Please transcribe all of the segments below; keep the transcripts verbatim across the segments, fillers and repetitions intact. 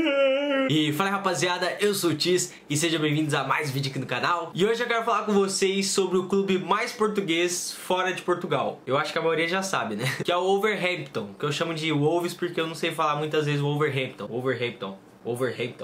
E fala rapaziada, eu sou o Tis e sejam bem-vindos a mais um vídeo aqui no canal. E hoje eu quero falar com vocês sobre o clube mais português fora de Portugal. Eu acho que a maioria já sabe, né? Que é o Wolverhampton, que eu chamo de Wolves porque eu não sei falar muitas vezes Wolverhampton. Wolverhampton, Wolverhampton.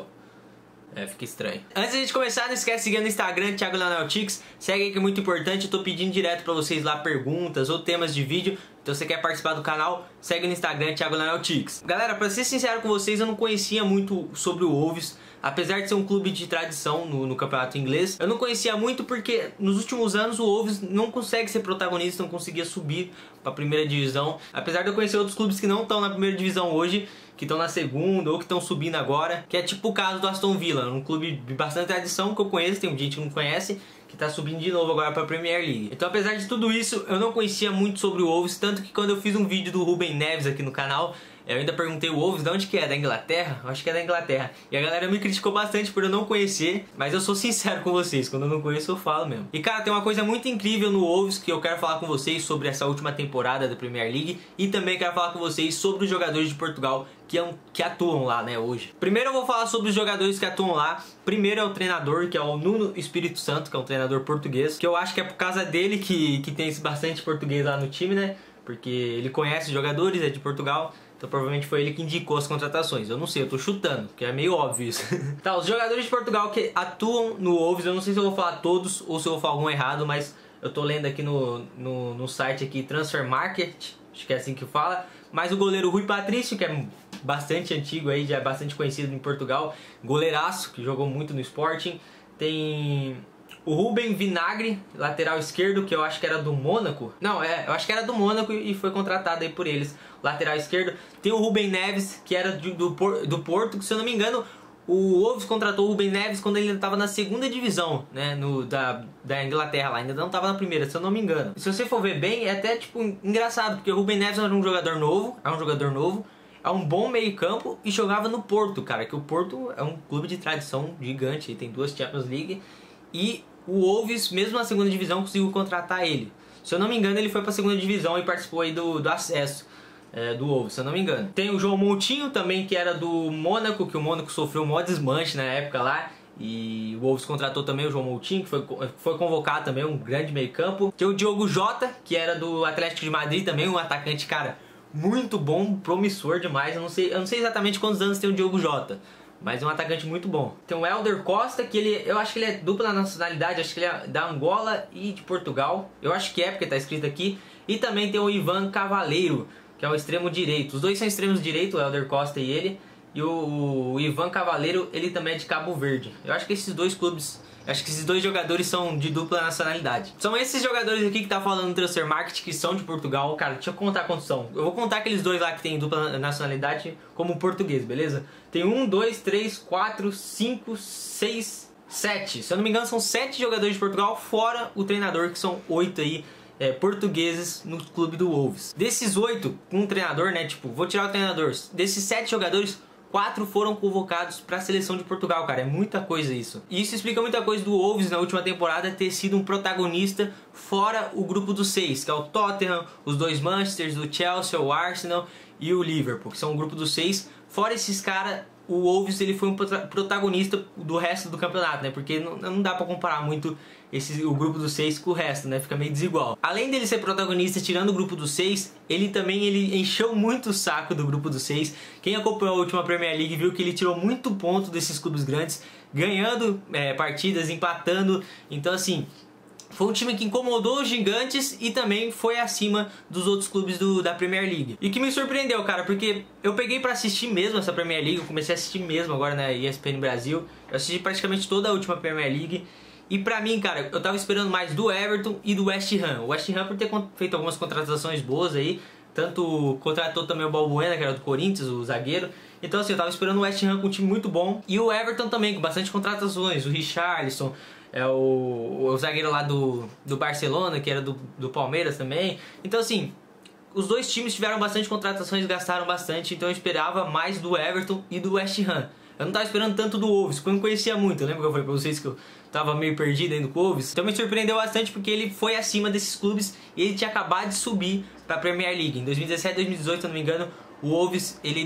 É, fica estranho. Antes de a gente começar, não esquece de seguir no Instagram, Thiago Leonel Tix. Segue aí que é muito importante, eu tô pedindo direto pra vocês lá perguntas ou temas de vídeo. Então se você quer participar do canal, segue no Instagram, Thiago Leonel Tix. Galera, pra ser sincero com vocês, eu não conhecia muito sobre o Wolves. Apesar de ser um clube de tradição no, no campeonato inglês, eu não conhecia muito porque nos últimos anos o Wolves não consegue ser protagonista, não conseguia subir pra primeira divisão. Apesar de eu conhecer outros clubes que não estão na primeira divisão hoje, que estão na segunda ou que estão subindo agora, que é tipo o caso do Aston Villa, um clube de bastante tradição que eu conheço, tem gente que não conhece, que está subindo de novo agora para a Premier League. Então apesar de tudo isso, eu não conhecia muito sobre o Wolves, tanto que quando eu fiz um vídeo do Ruben Neves aqui no canal, eu ainda perguntei o Wolves de onde que é, da Inglaterra? Eu acho que é da Inglaterra. E a galera me criticou bastante por eu não conhecer, mas eu sou sincero com vocês, quando eu não conheço eu falo mesmo. E cara, tem uma coisa muito incrível no Wolves que eu quero falar com vocês sobre essa última temporada da Premier League e também quero falar com vocês sobre os jogadores de Portugal que, é um, que atuam lá, né, hoje. Primeiro eu vou falar sobre os jogadores que atuam lá. Primeiro é o treinador, que é o Nuno Espírito Santo, que é um treinador português, que eu acho que é por causa dele que, que tem bastante português lá no time, né, porque ele conhece os jogadores, é de Portugal. Então provavelmente foi ele que indicou as contratações. Eu não sei, eu tô chutando, porque é meio óbvio isso. Tá, os jogadores de Portugal que atuam no Wolves, eu não sei se eu vou falar todos ou se eu vou falar algum errado, mas eu tô lendo aqui no, no, no site aqui, Transfer Market, acho que é assim que fala. Mas o goleiro Rui Patrício, que é bastante antigo aí, já é bastante conhecido em Portugal. Goleiraço, que jogou muito no Sporting. Tem o Ruben Vinagre, lateral esquerdo, que eu acho que era do Mônaco. Não, é, eu acho que era do Mônaco e foi contratado aí por eles. Lateral esquerdo. Tem o Ruben Neves, que era do, do, do Porto, que se eu não me engano, o Wolves contratou o Ruben Neves quando ele estava na segunda divisão, né, no, da, da Inglaterra lá, ainda não estava na primeira, se eu não me engano. E se você for ver bem, é até tipo engraçado, porque o Ruben Neves era um jogador novo, é um jogador novo, é um bom meio campo e jogava no Porto, cara, que o Porto é um clube de tradição gigante, tem duas Champions League, e o Wolves, mesmo na segunda divisão, conseguiu contratar ele. Se eu não me engano, ele foi para a segunda divisão e participou aí do, do acesso. É, do Wolves, se eu não me engano. Tem o João Moutinho também, que era do Mônaco, que o Mônaco sofreu um maior desmanche na época lá. E o Wolves contratou também o João Moutinho, que foi, foi convocado também, um grande meio campo. Tem o Diogo Jota, que era do Atlético de Madrid também, um atacante, cara, muito bom, promissor demais. Eu não sei, eu não sei exatamente quantos anos tem o Diogo Jota, mas é um atacante muito bom. Tem o Helder Costa, que ele, eu acho que ele é dupla nacionalidade, acho que ele é da Angola e de Portugal. Eu acho que é, porque tá escrito aqui. E também tem o Ivan Cavaleiro, que é o extremo direito. Os dois são extremos direito, o Helder Costa e ele. E o, o Ivan Cavaleiro, ele também é de Cabo Verde. Eu acho que esses dois clubes, acho que esses dois jogadores são de dupla nacionalidade. São esses jogadores aqui que tá falando no Transfer Market, que são de Portugal. Cara, deixa eu contar quantos são. Eu vou contar aqueles dois lá que tem dupla nacionalidade como português, beleza? Tem um, dois, três, quatro, cinco, seis, sete. Se eu não me engano, são sete jogadores de Portugal, fora o treinador, que são oito aí. É, portugueses no clube do Wolves. Desses oito, um treinador, né, tipo, vou tirar o treinador. Desses sete jogadores, quatro foram convocados para a seleção de Portugal, cara, é muita coisa isso. E isso explica muita coisa do Wolves na última temporada ter sido um protagonista fora o grupo dos seis, que é o Tottenham, os dois Manchesters, o Chelsea, o Arsenal e o Liverpool, que são o grupo dos seis. Fora esses caras, o Wolves ele foi um protagonista do resto do campeonato, né? Porque não, não dá pra comparar muito esse, o grupo dos seis com o resto, né? Fica meio desigual. Além dele ser protagonista tirando o grupo dos seis, ele também ele encheu muito o saco do grupo dos seis. Quem acompanhou a última Premier League viu que ele tirou muito ponto desses clubes grandes, ganhando é, partidas, empatando. Então assim, foi um time que incomodou os gigantes e também foi acima dos outros clubes do, da Premier League. E que me surpreendeu, cara, porque eu peguei pra assistir mesmo essa Premier League, eu comecei a assistir mesmo agora na E S P N Brasil. Eu assisti praticamente toda a última Premier League. E pra mim, cara, eu tava esperando mais do Everton e do West Ham. O West Ham por ter feito algumas contratações boas aí. Tanto contratou também o Balbuena, que era do Corinthians, o zagueiro. Então assim, eu tava esperando o West Ham com um time muito bom. E o Everton também, com bastante contratações. O Richarlison, é o, o zagueiro lá do, do Barcelona, que era do, do Palmeiras também. Então assim, os dois times tiveram bastante contratações, gastaram bastante. Então eu esperava mais do Everton e do West Ham. Eu não tava esperando tanto do Wolves, porque eu não conhecia muito. Eu lembro que eu falei pra vocês que eu tava meio perdido ainda com o Wolves. Então me surpreendeu bastante porque ele foi acima desses clubes e ele tinha acabado de subir pra Premier League. Em dois mil e dezessete, dois mil e dezoito, se eu não me engano, o Wolves, ele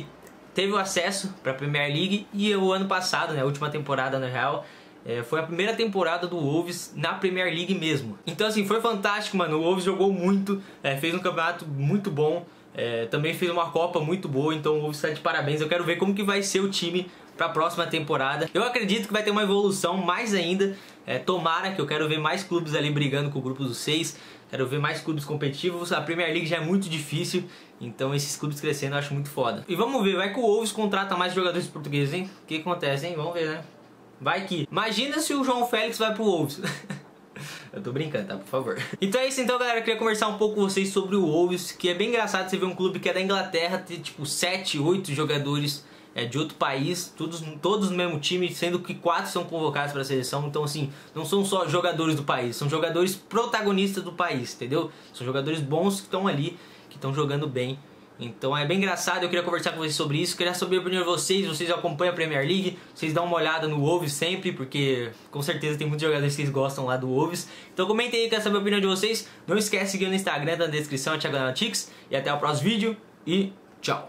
teve o acesso para a Premier League e o ano passado, né, a última temporada na real, é, foi a primeira temporada do Wolves na Premier League mesmo. Então assim, foi fantástico, mano. O Wolves jogou muito, é, fez um campeonato muito bom, é, também fez uma Copa muito boa, então o Wolves está de parabéns. Eu quero ver como que vai ser o time para a próxima temporada. Eu acredito que vai ter uma evolução mais ainda, é, tomara, que eu quero ver mais clubes ali brigando com o grupo dos seis. Quero ver mais clubes competitivos. A Premier League já é muito difícil, então esses clubes crescendo eu acho muito foda. E vamos ver, vai que o Wolves contrata mais jogadores portugueses, hein? O que acontece, hein? Vamos ver, né? Vai que... Imagina se o João Félix vai pro Wolves. Eu tô brincando, tá? Por favor. Então é isso então, galera. Eu queria conversar um pouco com vocês sobre o Wolves, que é bem engraçado você ver um clube que é da Inglaterra ter tipo sete, oito jogadores é, de outro país, todos, todos no mesmo time, sendo que quatro são convocados para a seleção. Então assim, não são só jogadores do país, são jogadores protagonistas do país, entendeu? São jogadores bons que estão ali, que estão jogando bem. Então é bem engraçado, eu queria conversar com vocês sobre isso, queria saber a opinião de vocês, vocês acompanham a Premier League, vocês dão uma olhada no Wolves sempre, porque com certeza tem muitos jogadores que vocês gostam lá do Wolves. Então comentem aí, quero saber a opinião de vocês, não esquece de seguir no Instagram, tá na descrição, Thiago Analytics, e até o próximo vídeo, e tchau!